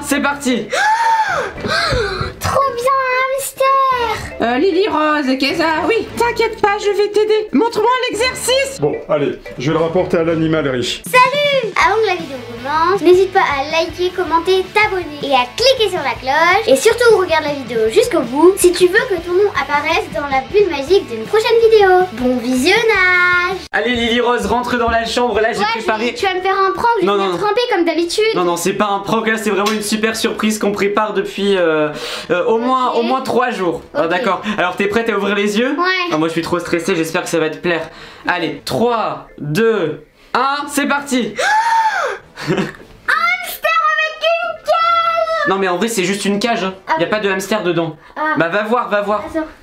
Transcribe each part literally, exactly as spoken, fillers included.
c'est parti. Trop bien, un hamster. Euh, Lily Rose, qu'est-ce que ça? Oui, t'inquiète pas, je vais t'aider. Montre-moi l'exercice. Bon, allez, je vais le rapporter à l'animalerie. Salut. Avant que la vidéo commence, n'hésite pas à liker, commenter, t'abonner et à cliquer sur la cloche. Et surtout, regarde la vidéo jusqu'au bout si tu veux que ton nom apparaisse dans la bulle magique d'une prochaine vidéo. Bon visionnage. Allez Lily Rose, rentre dans la chambre, là j'ai Ouais, préparé... je vais- tu vas me faire un prank, je Non, vais non, me non. tremper comme d'habitude. Non non c'est pas un prank là, c'est vraiment une super surprise qu'on prépare depuis euh, euh, au moins Ok. au moins trois jours. Ah, Ok. d'accord. Alors t'es prête à ouvrir les yeux? Ouais. Ah, moi je suis trop stressée, j'espère que ça va te plaire. Allez, trois, deux, un, c'est parti. Non mais en vrai c'est juste une cage, hein. Ah Y a oui. pas de hamster dedans. Ah. Bah va voir, va voir. Attends.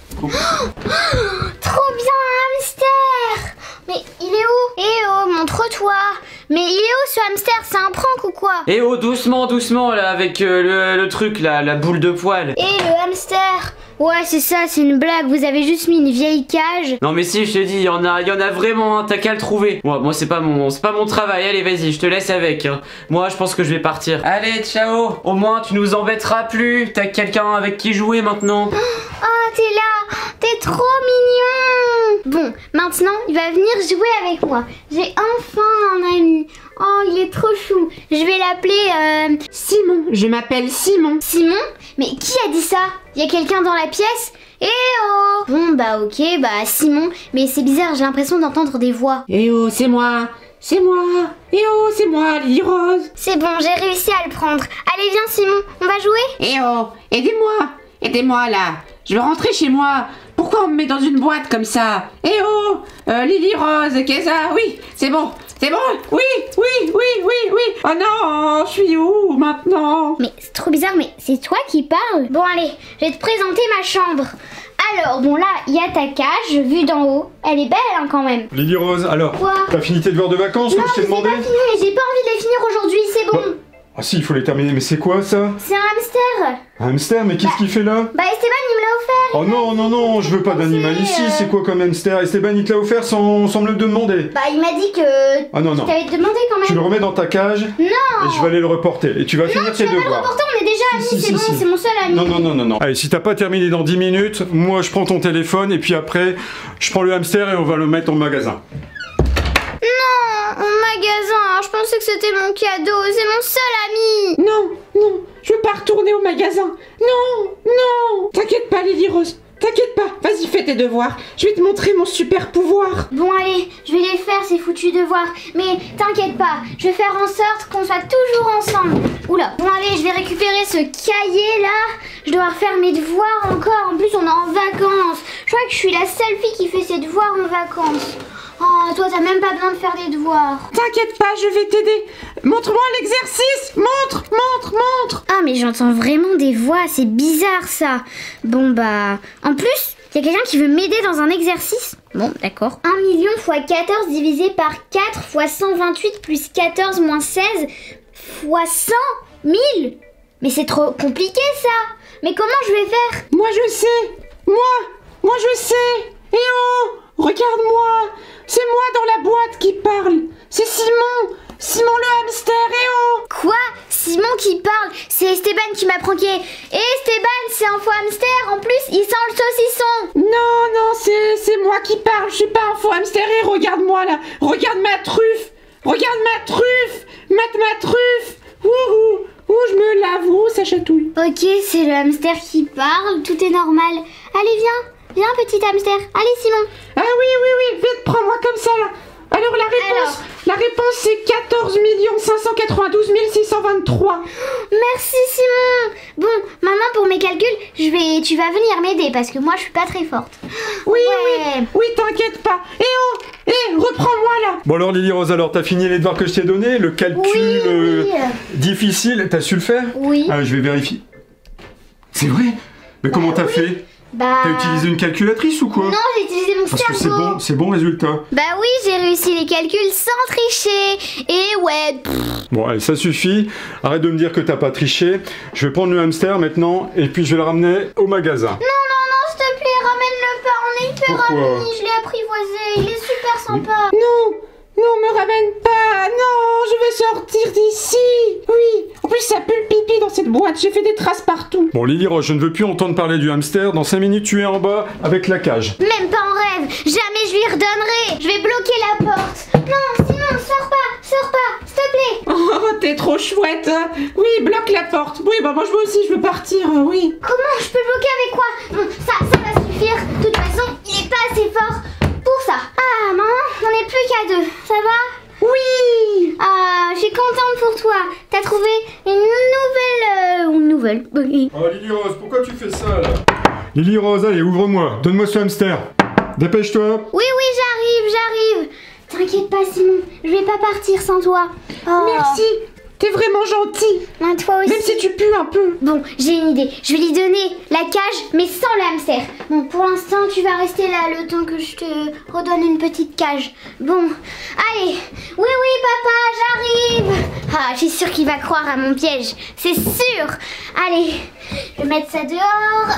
Trop bien, un hamster. Mais il est où? Eh oh, montre-toi. Mais il est où ce hamster? C'est un prank ou quoi? Et oh doucement, doucement là avec euh, le, le truc là, la boule de poil. Eh le hamster. Ouais, c'est ça, c'est une blague. Vous avez juste mis une vieille cage. Non mais si je te dis, il y en a, il y en a vraiment, hein, t'as qu'à le trouver. Moi, moi c'est pas mon, c'est pas mon travail. Allez vas-y, je te laisse avec. Hein. Moi je pense que je vais partir. Allez ciao. Au moins tu nous embêteras plus. T'as quelqu'un avec qui jouer maintenant. Oh, t'es là. T'es trop mignon. Bon, maintenant, il va venir jouer avec moi. J'ai enfin un ami. Oh, il est trop chou. Je vais l'appeler... Euh... Simon, je m'appelle Simon. Simon? Mais qui a dit ça? Il y a quelqu'un dans la pièce? Eh oh! Bon bah ok, bah Simon, mais c'est bizarre, j'ai l'impression d'entendre des voix. Eh oh, c'est moi. C'est moi. Eh oh, c'est moi, Lily Rose. C'est bon, j'ai réussi à le prendre. Allez viens Simon, on va jouer? Eh oh, aidez-moi. Aidez-moi là. Je veux rentrer chez moi. Pourquoi on me met dans une boîte comme ça? Eh oh, euh, Lily Rose, qu'est-ce que ça? Oui, c'est bon. C'est bon. Oui, oui, oui, oui, oui. Oh non, je suis où maintenant? Mais c'est trop bizarre, mais c'est toi qui parles? Bon allez, je vais te présenter ma chambre. Alors bon là, il y a ta cage vue d'en haut. Elle est belle hein, quand même. Lily Rose, alors, Quoi? t'as fini tes devoirs de vacances Non, comme je je t'ai sais demandé? pas fini, mais j'ai pas envie de les finir aujourd'hui, c'est bon. Bah. Ah si, il faut les terminer, mais c'est quoi ça? C'est un hamster. Un hamster, mais qu'est-ce qu'il fait là? Bah Esteban il me l'a offert. Oh non, non, non, je veux pas d'animal pensais, ici, euh, c'est quoi comme hamster? Esteban, il te l'a offert sans, sans me le demander. Bah il m'a dit que... Ah non, non, Je t'avais demandé quand même. tu le remets dans ta cage Non. et je vais aller le reporter. Et tu vas finir Tu tes vas pas le devoirs. reporter, on est déjà amis, Si, si, c'est si, bon, si. c'est mon seul ami. Non, non, non, non, non. Allez, si t'as pas terminé dans dix minutes, moi je prends ton téléphone et puis après, je prends le hamster et on va le mettre au magasin. Non, au magasin, je pensais que c'était mon cadeau, c'est mon seul ami. Non, non, je veux pas retourner au magasin. Non, non. T'inquiète pas, Lily Rose. T'inquiète pas. Vas-y, fais tes devoirs. Je vais te montrer mon super pouvoir. Bon allez, je vais les faire ces foutus devoirs. Mais t'inquiète pas, je vais faire en sorte qu'on soit toujours ensemble. Oula, bon allez, je vais récupérer ce cahier là. Je dois refaire mes devoirs encore. En plus on est en vacances. Je crois que je suis la seule fille qui fait ses devoirs en vacances. Oh, toi t'as même pas besoin de faire des devoirs. T'inquiète pas, je vais t'aider. Montre-moi l'exercice. Montre, montre, montre. Ah mais j'entends vraiment des voix, c'est bizarre ça. Bon bah... En plus, il y a quelqu'un qui veut m'aider dans un exercice. Bon, d'accord. un million fois quatorze divisé par quatre fois cent vingt-huit plus quatorze moins seize fois cent mille. Mais c'est trop compliqué ça. Mais comment je vais faire? Moi, je sais. Moi, moi, je sais. Eh oh, regarde-moi. C'est moi dans la boîte qui parle. C'est Simon. Simon le hamster, eh oh. Quoi? Simon qui parle? C'est Esteban qui m'a pranké. Et Esteban, c'est un faux hamster. En plus, il sent le saucisson. Non, non, c'est c'est moi qui parle. Je suis pas un faux hamster. Et regarde-moi là. Regarde ma truffe. Regarde ma truffe. Mate ma truffe. Ouh, ouh, je me lave. Ouh, ça chatouille. Ok, c'est le hamster qui parle. Tout est normal. Allez, viens. Viens, petit hamster. Allez, Simon. Ah oui, oui, oui. Vite, prends-moi comme ça là. Alors la réponse, Alors. la réponse c'est quatorze millions cinq cent quatre-vingt-douze mille six cent vingt-trois. Merci Simon. Bon, maintenant pour mes calculs, je vais, tu vas venir m'aider parce que moi je suis pas très forte. Oui, Ouais. oui, oui, t'inquiète pas. Eh oh, eh, reprends-moi là. Bon alors Lily Rose, alors t'as fini les devoirs que je t'ai donnés? Le calcul Oui, euh, oui. difficile, t'as su le faire? Oui. Ah, je vais vérifier. C'est vrai? Mais comment t'as fait? Bah. T'as utilisé une calculatrice ou quoi? Non, j'ai utilisé mon Parce que c'est cerveau. bon, c'est bon résultat. Bah oui, j'ai réussi les calculs sans tricher. Et ouais. pff, Bon, allez, ça suffit. Arrête de me dire que t'as pas triché. Je vais prendre le hamster maintenant et puis je vais le ramener au magasin. Non, non, non, s'il te plaît, ramène-le pas. On est hyper Pourquoi? amis. Je l'ai apprivoisé. Il est super sympa. Non, non, me ramène pas. Non, je veux sortir d'ici. Oui, en plus ça pue le pipi cette boîte, j'ai fait des traces partout. Bon, Lily Rose, je ne veux plus entendre parler du hamster. Dans cinq minutes, tu es en bas avec la cage. Même pas en rêve. Jamais je lui redonnerai. Je vais bloquer la porte. Non, Simon, sors pas, sors pas, s'il te plaît. Oh, t'es trop chouette. Oui, bloque la porte. Oui, bah moi je veux aussi, je veux partir, oui. Comment je peux bloquer avec quoi? Bon, ça, ça va suffire. De toute façon, il est pas assez fort pour ça. Ah, maman, on n'est plus qu'à deux. Ça va? Oui. Ah, je suis contente pour toi. T'as trouvé une nouvelle... Euh, une nouvelle... Oui. Oh, Lily Rose, pourquoi tu fais ça, là? Lily Rose, allez, ouvre-moi. Donne-moi ce hamster. Dépêche-toi. Oui, oui, j'arrive, j'arrive. T'inquiète pas, Simon. Je vais pas partir sans toi. Oh. Merci. T'es vraiment gentil. Ah, toi aussi. Même si tu pues un peu. Bon, j'ai une idée. Je vais lui donner la cage, mais sans le hamster. Bon, pour l'instant, tu vas rester là le temps que je te redonne une petite cage. Bon, allez. Oui, oui, papa, j'arrive. Ah, je suis sûre qu'il va croire à mon piège. C'est sûr. Allez, je vais mettre ça dehors.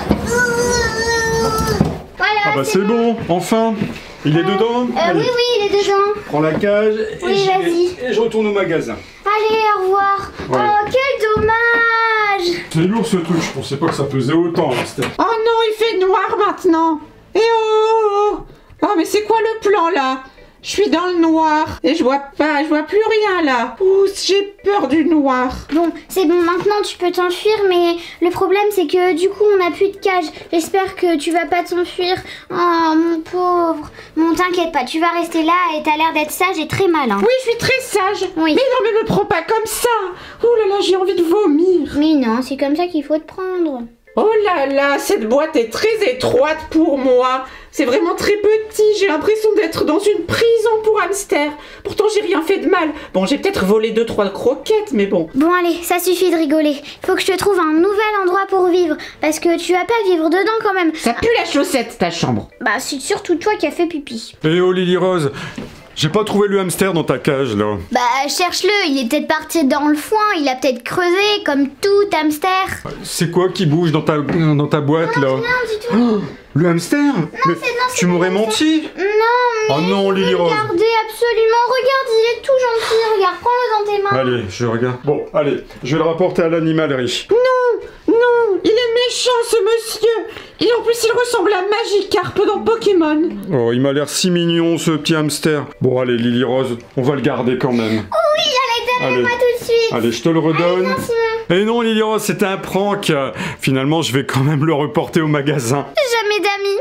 Voilà. Ah bah c'est bon, enfin. Il est dedans. Euh, Allez. oui, oui, il est dedans. Prends la cage et, Oui, j'y vais. vas-y. Et je retourne au magasin. Allez, au revoir. Ouais. Oh, quel dommage. C'est lourd ce truc, je pensais pas que ça pesait autant. C'était... Oh non, il fait noir maintenant. Eh oh. Oh, mais c'est quoi le plan là? Je suis dans le noir et je vois pas, je vois plus rien là. Ouh, j'ai peur du noir. Bon, c'est bon, maintenant tu peux t'enfuir, mais le problème c'est que du coup on n'a plus de cage. J'espère que tu vas pas t'enfuir. Oh, mon pauvre. Bon, t'inquiète pas, tu vas rester là et t'as l'air d'être sage et très malin. Oui, je suis très sage. Oui. Mais non, mais me prends pas comme ça. Oh là là, j'ai envie de vomir. Mais non, c'est comme ça qu'il faut te prendre. Oh là là, cette boîte est très étroite pour moi. C'est vraiment très petit. J'ai l'impression d'être dans une prison pour hamster. Pourtant, j'ai rien fait de mal. Bon, j'ai peut-être volé deux, trois croquettes, mais bon. Bon, allez, ça suffit de rigoler. Faut que je te trouve un nouvel endroit pour vivre. Parce que tu vas pas vivre dedans quand même. Ça pue la chaussette, ta chambre. Bah, c'est surtout toi qui as fait pipi. Eh oh Lily Rose, j'ai pas trouvé le hamster dans ta cage là. Bah, cherche-le. Il est peut-être parti dans le foin. Il a peut-être creusé comme tout hamster. C'est quoi qui bouge dans ta, dans ta boîte là? Non, du tout. Oh, le hamster? Mais c'est- non, c'est tu pas m'aurais le hamster. menti? Non, mais Oh non, je veux Lily le Rose. garder absolument. Regarde, il est tout gentil. Regarde, prends-le dans tes mains. Allez, je regarde. Bon, allez, je vais le rapporter à l'animalerie. Non, non, il est méchant ce monsieur. Et en plus, il ressemble à Magikarp dans Pokémon. Oh, il m'a l'air si mignon ce petit hamster. Bon, allez, Lily Rose, on va le garder quand même. Oui, allez, Allez. donne-le-moi tout de suite. Allez, je te le redonne. Allez, viens, Simon. Et non, Lily Rose, c'était un prank. Finalement, je vais quand même le reporter au magasin. Jamais d'amis.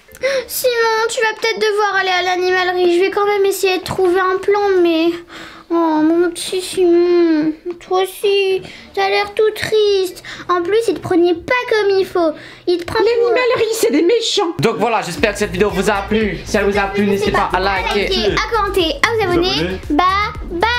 Simon, tu vas peut-être devoir aller à l'animalerie. Je vais quand même essayer de trouver un plan, mais... Oh, mon petit Simon, toi aussi, t'as l'air tout triste. En plus, il te prenait pas comme il faut. Il te prend pour... L'animalerie, c'est des méchants. Donc voilà, j'espère que cette vidéo vous a plu. Si elle vous a plu, n'hésitez pas à liker. à commenter, à vous abonner. abonner. Bye bye.